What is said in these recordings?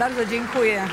Bardzo dziękuję.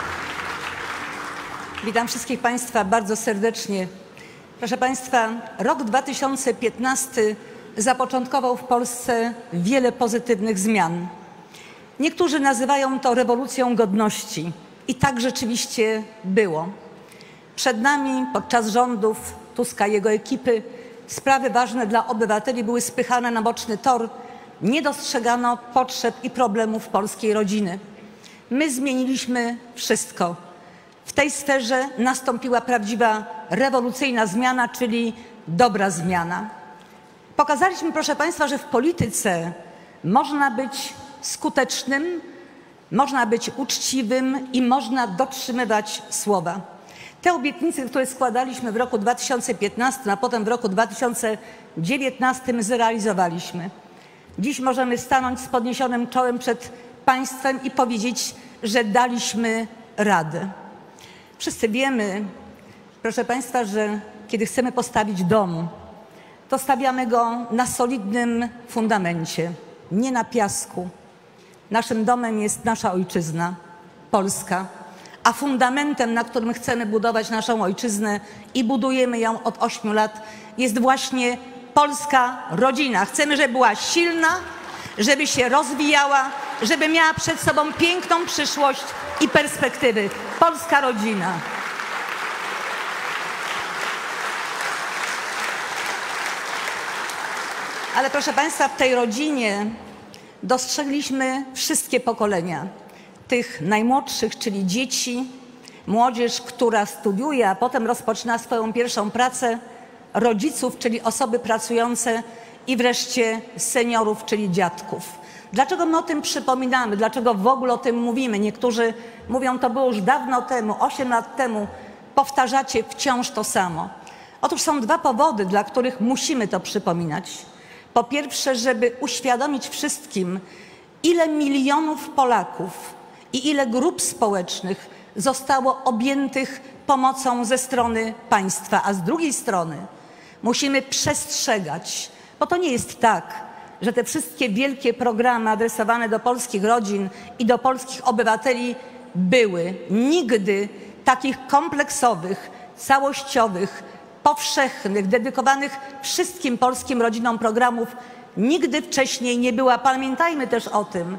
Witam wszystkich Państwa bardzo serdecznie. Proszę Państwa, rok 2015 zapoczątkował w Polsce wiele pozytywnych zmian. Niektórzy nazywają to rewolucją godności i tak rzeczywiście było. Przed nami podczas rządów Tuska i jego ekipy sprawy ważne dla obywateli były spychane na boczny tor. Nie dostrzegano potrzeb i problemów polskiej rodziny. My zmieniliśmy wszystko. W tej sferze nastąpiła prawdziwa rewolucyjna zmiana, czyli dobra zmiana. Pokazaliśmy, proszę Państwa, że w polityce można być skutecznym, można być uczciwym i można dotrzymywać słowa. Te obietnice, które składaliśmy w roku 2015, a potem w roku 2019 zrealizowaliśmy. Dziś możemy stanąć z podniesionym czołem przed Państwem i powiedzieć, że daliśmy radę. Wszyscy wiemy, proszę Państwa, że kiedy chcemy postawić dom, to stawiamy go na solidnym fundamencie, nie na piasku. Naszym domem jest nasza ojczyzna, Polska, a fundamentem, na którym chcemy budować naszą ojczyznę i budujemy ją od 8 lat, jest właśnie polska rodzina. Chcemy, żeby była silna, żeby się rozwijała, żeby miała przed sobą piękną przyszłość i perspektywy. Polska rodzina. Ale proszę Państwa, w tej rodzinie dostrzegliśmy wszystkie pokolenia. Tych najmłodszych, czyli dzieci, młodzież, która studiuje, a potem rozpoczyna swoją pierwszą pracę, rodziców, czyli osoby pracujące i wreszcie seniorów, czyli dziadków. Dlaczego my o tym przypominamy? Dlaczego w ogóle o tym mówimy? Niektórzy mówią, to było już dawno temu, 8 lat temu. Powtarzacie wciąż to samo. Otóż są dwa powody, dla których musimy to przypominać. Po pierwsze, żeby uświadomić wszystkim, ile milionów Polaków i ile grup społecznych zostało objętych pomocą ze strony państwa, a z drugiej strony musimy przestrzegać, bo to nie jest tak, że te wszystkie wielkie programy adresowane do polskich rodzin i do polskich obywateli były. Nigdy takich kompleksowych, całościowych, powszechnych, dedykowanych wszystkim polskim rodzinom programów nigdy wcześniej nie było. Pamiętajmy też o tym,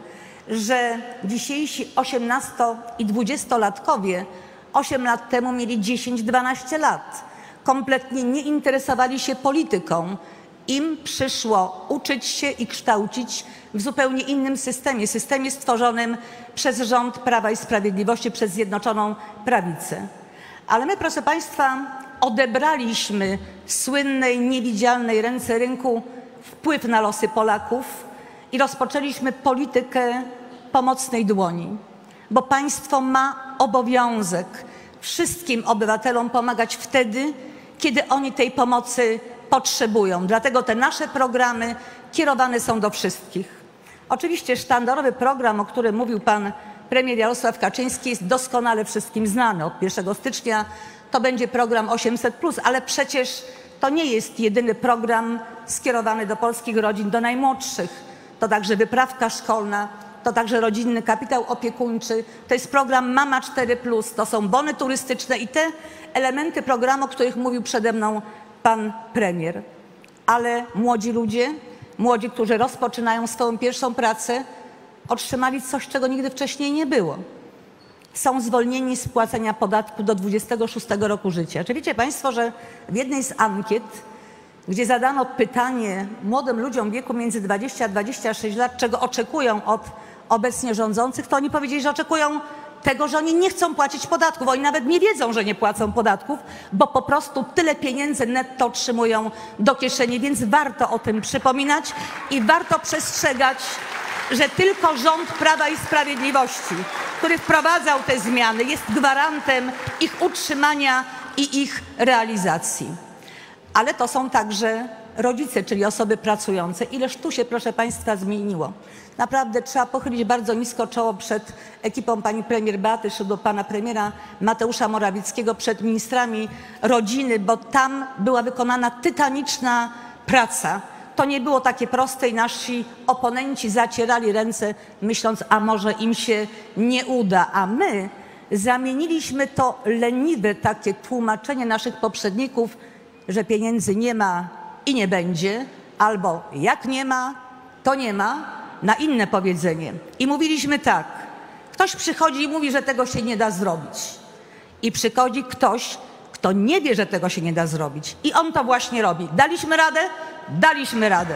że dzisiejsi 18- i 20-latkowie 8 lat temu mieli 10-12 lat. Kompletnie nie interesowali się polityką. Im przyszło uczyć się i kształcić w zupełnie innym systemie stworzonym przez rząd Prawa i Sprawiedliwości, przez Zjednoczoną Prawicę. Ale my, proszę Państwa, odebraliśmy słynnej, niewidzialnej ręce rynku wpływ na losy Polaków i rozpoczęliśmy politykę pomocnej dłoni, bo państwo ma obowiązek wszystkim obywatelom pomagać wtedy, kiedy oni tej pomocy potrzebują. Dlatego te nasze programy kierowane są do wszystkich. Oczywiście sztandarowy program, o którym mówił pan premier Jarosław Kaczyński, jest doskonale wszystkim znany. Od 1 stycznia to będzie program 800+, ale przecież to nie jest jedyny program skierowany do polskich rodzin, do najmłodszych. To także wyprawka szkolna, to także rodzinny kapitał opiekuńczy, to jest program Mama 4+, to są bony turystyczne i te elementy programu, o których mówił przede mną pan premier. Ale młodzi ludzie, młodzi, którzy rozpoczynają swoją pierwszą pracę, otrzymali coś, czego nigdy wcześniej nie było. Są zwolnieni z płacenia podatku do 26 roku życia. Czy wiecie Państwo, że w jednej z ankiet, gdzie zadano pytanie młodym ludziom w wieku między 20 a 26 lat, czego oczekują od obecnie rządzących, to oni powiedzieli, że oczekują tego, że oni nie chcą płacić podatków. Oni nawet nie wiedzą, że nie płacą podatków, bo po prostu tyle pieniędzy netto otrzymują do kieszeni, więc warto o tym przypominać i warto przestrzegać, że tylko rząd Prawa i Sprawiedliwości, który wprowadzał te zmiany, jest gwarantem ich utrzymania i ich realizacji. Ale to są także rodzice, czyli osoby pracujące. Ileż tu się, proszę Państwa, zmieniło. Naprawdę trzeba pochylić bardzo nisko czoło przed ekipą pani premier Beaty Szydło, pana premiera Mateusza Morawieckiego, przed ministrami rodziny, bo tam była wykonana tytaniczna praca. to nie było takie proste i nasi oponenci zacierali ręce, myśląc, a może im się nie uda, a my zamieniliśmy to leniwe takie tłumaczenie naszych poprzedników, że pieniędzy nie ma i nie będzie, albo jak nie ma, to nie ma, na inne powiedzenie. I mówiliśmy tak, ktoś przychodzi i mówi, że tego się nie da zrobić. I przychodzi ktoś, kto nie wie, że tego się nie da zrobić. I on to właśnie robi. Daliśmy radę? Daliśmy radę.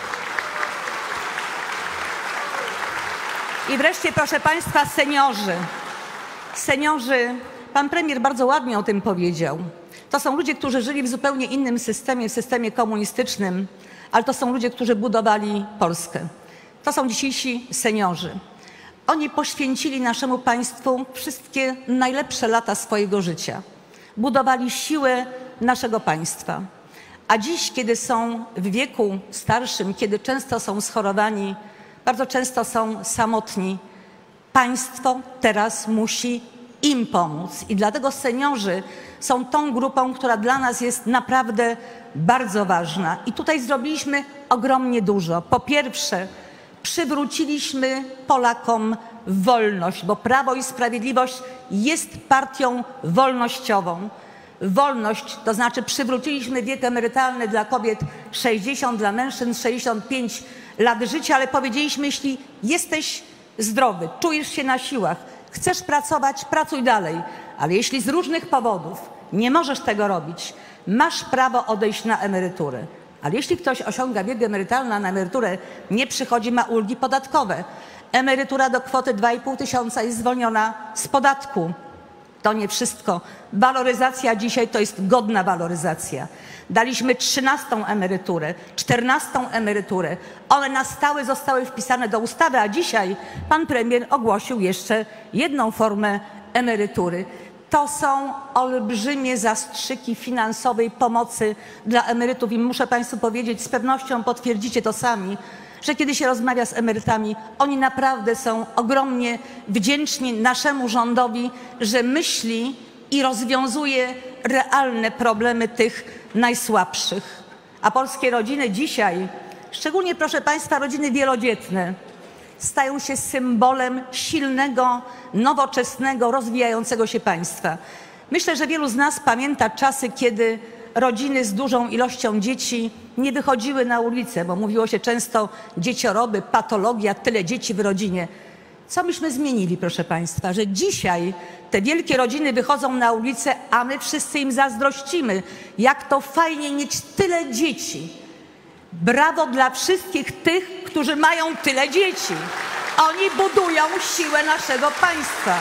I wreszcie, proszę Państwa, seniorzy. Seniorzy, pan premier bardzo ładnie o tym powiedział. To są ludzie, którzy żyli w zupełnie innym systemie, w systemie komunistycznym, ale to są ludzie, którzy budowali Polskę. To są dzisiejsi seniorzy. Oni poświęcili naszemu państwu wszystkie najlepsze lata swojego życia. Budowali siłę naszego państwa. A dziś, kiedy są w wieku starszym, kiedy często są schorowani, bardzo często są samotni, państwo teraz musi im pomóc. I dlatego seniorzy są tą grupą, która dla nas jest naprawdę bardzo ważna. I tutaj zrobiliśmy ogromnie dużo. Po pierwsze, przywróciliśmy Polakom wolność, bo Prawo i Sprawiedliwość jest partią wolnościową. Wolność, to znaczy przywróciliśmy wiek emerytalny dla kobiet 60, dla mężczyzn 65 lat życia, ale powiedzieliśmy, jeśli jesteś zdrowy, czujesz się na siłach, chcesz pracować, pracuj dalej, ale jeśli z różnych powodów nie możesz tego robić, masz prawo odejść na emeryturę. Ale jeśli ktoś osiąga wiek emerytalny, a na emeryturę nie przychodzi, ma ulgi podatkowe. Emerytura do kwoty 2,5 tysiąca jest zwolniona z podatku. To nie wszystko. Waloryzacja dzisiaj to jest godna waloryzacja. Daliśmy 13. emeryturę, 14. emeryturę. One na stałe zostały wpisane do ustawy, a dzisiaj pan premier ogłosił jeszcze jedną formę emerytury. To są olbrzymie zastrzyki finansowej pomocy dla emerytów i muszę Państwu powiedzieć, z pewnością potwierdzicie to sami, że kiedy się rozmawia z emerytami, oni naprawdę są ogromnie wdzięczni naszemu rządowi, że myśli i rozwiązuje realne problemy tych najsłabszych. A polskie rodziny dzisiaj, szczególnie proszę Państwa, rodziny wielodzietne, stają się symbolem silnego, nowoczesnego, rozwijającego się państwa. Myślę, że wielu z nas pamięta czasy, kiedy rodziny z dużą ilością dzieci nie wychodziły na ulicę, bo mówiło się często dziecioroby, patologia, tyle dzieci w rodzinie. Co myśmy zmienili, proszę Państwa, że dzisiaj te wielkie rodziny wychodzą na ulicę, a my wszyscy im zazdrościmy, jak to fajnie mieć tyle dzieci. Brawo dla wszystkich tych, którzy mają tyle dzieci. Oni budują siłę naszego państwa.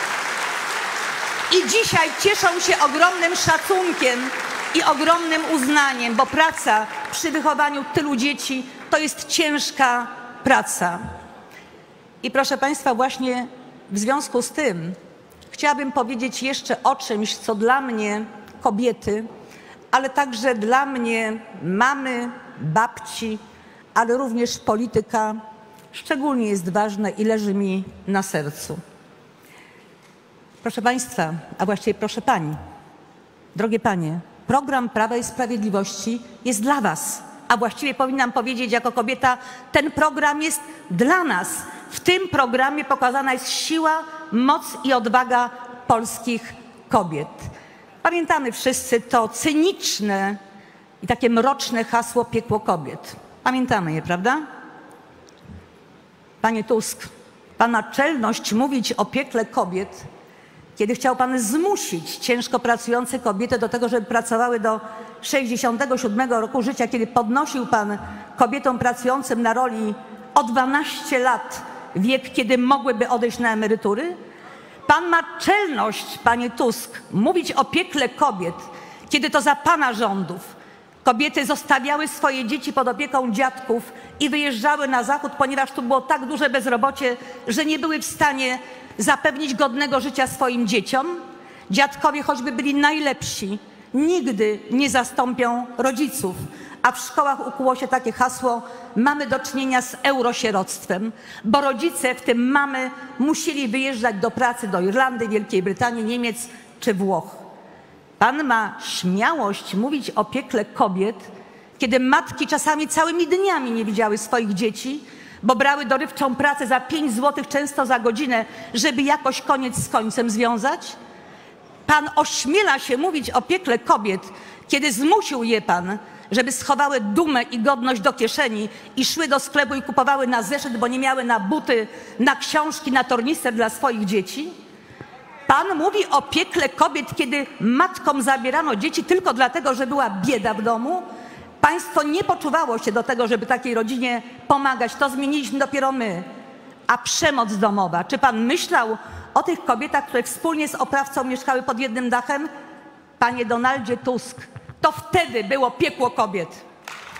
I dzisiaj cieszą się ogromnym szacunkiem i ogromnym uznaniem, bo praca przy wychowaniu tylu dzieci to jest ciężka praca. I proszę Państwa, właśnie w związku z tym chciałabym powiedzieć jeszcze o czymś, co dla mnie kobiety, ale także dla mnie mamy, babci, ale również polityka szczególnie jest ważne i leży mi na sercu. Proszę Państwa, a właściwie proszę Pani, drogie Panie, program Prawa i Sprawiedliwości jest dla Was, a właściwie powinnam powiedzieć jako kobieta, ten program jest dla nas. W tym programie pokazana jest siła, moc i odwaga polskich kobiet. Pamiętamy wszyscy to cyniczne i takie mroczne hasło piekło kobiet. Pamiętamy je, prawda? Panie Tusk, Pan ma czelność mówić o piekle kobiet, kiedy chciał Pan zmusić ciężko pracujące kobiety do tego, żeby pracowały do 67 roku życia, kiedy podnosił Pan kobietom pracującym na roli o 12 lat wiek, kiedy mogłyby odejść na emerytury? Pan ma czelność, Panie Tusk, mówić o piekle kobiet, kiedy to za Pana rządów kobiety zostawiały swoje dzieci pod opieką dziadków i wyjeżdżały na zachód, ponieważ tu było tak duże bezrobocie, że nie były w stanie zapewnić godnego życia swoim dzieciom. Dziadkowie, choćby byli najlepsi, nigdy nie zastąpią rodziców. A w szkołach ukuło się takie hasło: mamy do czynienia z eurosieroctwem, bo rodzice, w tym mamy, musieli wyjeżdżać do pracy do Irlandii, Wielkiej Brytanii, Niemiec czy Włoch. Pan ma śmiałość mówić o piekle kobiet, kiedy matki czasami całymi dniami nie widziały swoich dzieci, bo brały dorywczą pracę za 5 zł, często za godzinę, żeby jakoś koniec z końcem związać? Pan ośmiela się mówić o piekle kobiet, kiedy zmusił je pan, żeby schowały dumę i godność do kieszeni i szły do sklepu i kupowały na zeszyt, bo nie miały na buty, na książki, na tornister dla swoich dzieci? Pan mówi o piekle kobiet, kiedy matkom zabierano dzieci tylko dlatego, że była bieda w domu? Państwo nie poczuwało się do tego, żeby takiej rodzinie pomagać. To zmieniliśmy dopiero my. A przemoc domowa. Czy pan myślał o tych kobietach, które wspólnie z oprawcą mieszkały pod jednym dachem? Panie Donaldzie Tusk, to wtedy było piekło kobiet.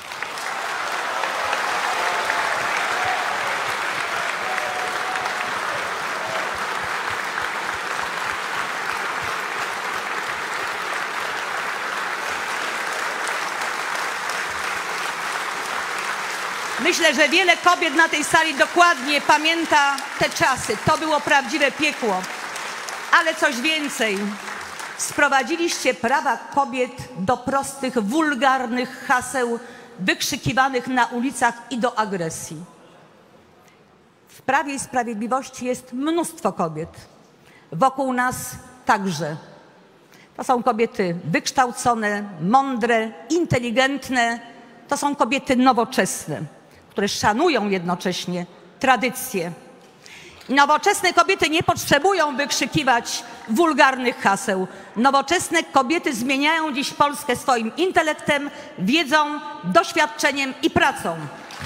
Myślę, że wiele kobiet na tej sali dokładnie pamięta te czasy. To było prawdziwe piekło. Ale coś więcej. Sprowadziliście prawa kobiet do prostych, wulgarnych haseł wykrzykiwanych na ulicach i do agresji. W Prawie i Sprawiedliwości jest mnóstwo kobiet. Wokół nas także. To są kobiety wykształcone, mądre, inteligentne. To są kobiety nowoczesne, które szanują jednocześnie tradycje. Nowoczesne kobiety nie potrzebują wykrzykiwać wulgarnych haseł. Nowoczesne kobiety zmieniają dziś Polskę swoim intelektem, wiedzą, doświadczeniem i pracą.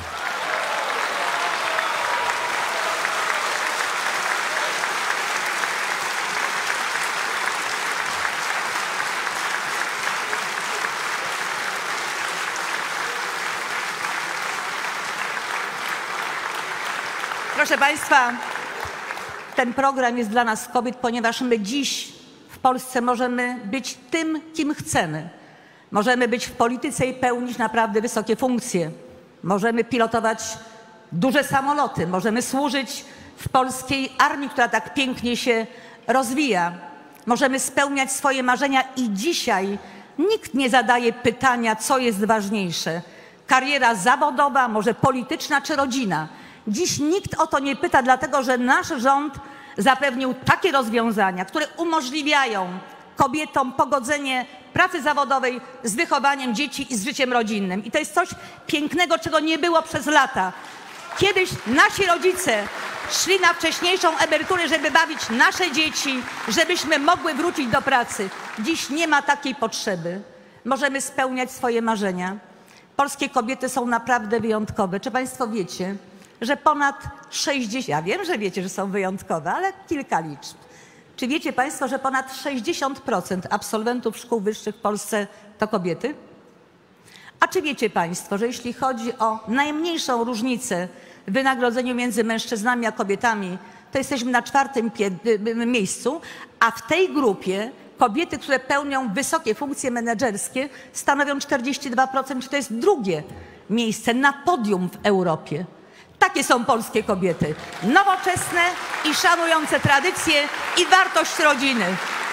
Proszę Państwa, ten program jest dla nas kobiet, ponieważ my dziś w Polsce możemy być tym, kim chcemy. Możemy być w polityce i pełnić naprawdę wysokie funkcje. Możemy pilotować duże samoloty. Możemy służyć w polskiej armii, która tak pięknie się rozwija. Możemy spełniać swoje marzenia i dzisiaj nikt nie zadaje pytania, co jest ważniejsze. Kariera zawodowa, może polityczna czy rodzina. Dziś nikt o to nie pyta, dlatego że nasz rząd zapewnił takie rozwiązania, które umożliwiają kobietom pogodzenie pracy zawodowej z wychowaniem dzieci i z życiem rodzinnym. I to jest coś pięknego, czego nie było przez lata. Kiedyś nasi rodzice szli na wcześniejszą emeryturę, żeby bawić nasze dzieci, żebyśmy mogły wrócić do pracy. Dziś nie ma takiej potrzeby. Możemy spełniać swoje marzenia. Polskie kobiety są naprawdę wyjątkowe. Czy Państwo wiecie, że ponad 60, ja wiem, że wiecie, że są wyjątkowe, ale kilka liczb. Czy wiecie Państwo, że ponad 60% absolwentów szkół wyższych w Polsce to kobiety? A czy wiecie Państwo, że jeśli chodzi o najmniejszą różnicę w wynagrodzeniu między mężczyznami a kobietami, to jesteśmy na 4. miejscu, a w tej grupie kobiety, które pełnią wysokie funkcje menedżerskie, stanowią 42%, czy to jest drugie miejsce na podium w Europie. Takie są polskie kobiety. Nowoczesne i szanujące tradycje i wartość rodziny.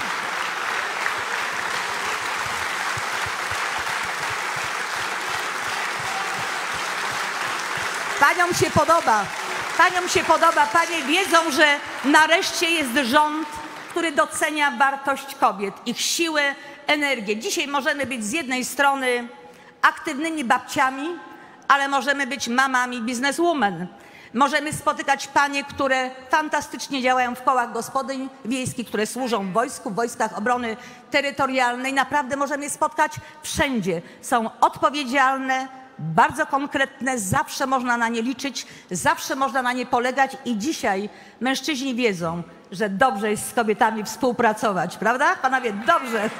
Paniom się podoba. Paniom się podoba. Panie wiedzą, że nareszcie jest rząd, który docenia wartość kobiet, ich siłę, energię. Dzisiaj możemy być z jednej strony aktywnymi babciami, ale możemy być mamami bizneswoman. Możemy spotykać panie, które fantastycznie działają w kołach gospodyń wiejskich, które służą w wojsku, w wojskach obrony terytorialnej. Naprawdę możemy je spotkać wszędzie. Są odpowiedzialne, bardzo konkretne, zawsze można na nie liczyć, zawsze można na nie polegać i dzisiaj mężczyźni wiedzą, że dobrze jest z kobietami współpracować, prawda? Panowie, dobrze.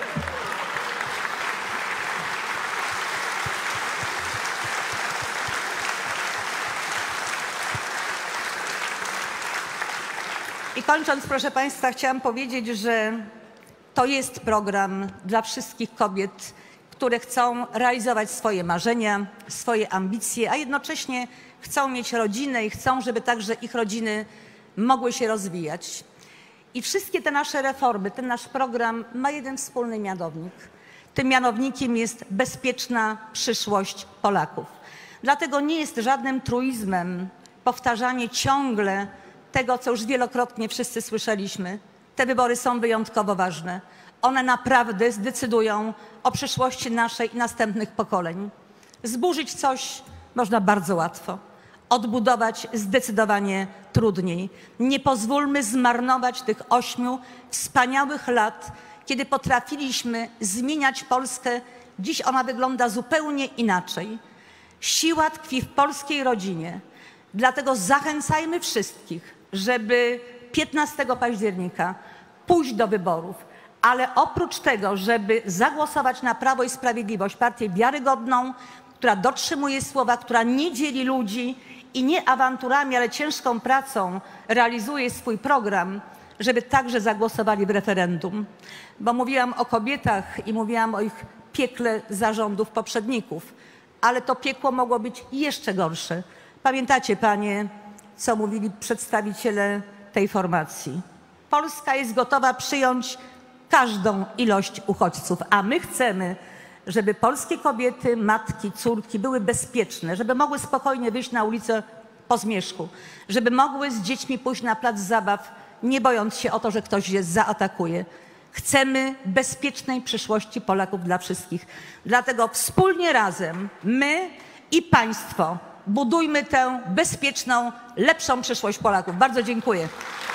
I kończąc, proszę Państwa, chciałam powiedzieć, że to jest program dla wszystkich kobiet, które chcą realizować swoje marzenia, swoje ambicje, a jednocześnie chcą mieć rodzinę i chcą, żeby także ich rodziny mogły się rozwijać. I wszystkie te nasze reformy, ten nasz program ma jeden wspólny mianownik. Tym mianownikiem jest bezpieczna przyszłość Polaków. Dlatego nie jest żadnym truizmem powtarzanie ciągle tego, co już wielokrotnie wszyscy słyszeliśmy. Te wybory są wyjątkowo ważne. One naprawdę zdecydują o przyszłości naszej i następnych pokoleń. Zburzyć coś można bardzo łatwo. Odbudować zdecydowanie trudniej. Nie pozwólmy zmarnować tych 8 wspaniałych lat, kiedy potrafiliśmy zmieniać Polskę. Dziś ona wygląda zupełnie inaczej. Siła tkwi w polskiej rodzinie. Dlatego zachęcajmy wszystkich, żeby 15 października pójść do wyborów, ale oprócz tego, żeby zagłosować na Prawo i Sprawiedliwość, partię wiarygodną, która dotrzymuje słowa, która nie dzieli ludzi i nie awanturami, ale ciężką pracą realizuje swój program, żeby także zagłosowali w referendum. Bo mówiłam o kobietach i mówiłam o ich piekle zarządów poprzedników, ale to piekło mogło być jeszcze gorsze. Pamiętacie panie, co mówili przedstawiciele tej formacji? Polska jest gotowa przyjąć każdą ilość uchodźców, a my chcemy, żeby polskie kobiety, matki, córki były bezpieczne, żeby mogły spokojnie wyjść na ulicę po zmierzchu, żeby mogły z dziećmi pójść na plac zabaw, nie bojąc się o to, że ktoś je zaatakuje. Chcemy bezpiecznej przyszłości Polaków dla wszystkich. Dlatego wspólnie razem my i państwo budujmy tę bezpieczną, lepszą przyszłość Polaków. Bardzo dziękuję.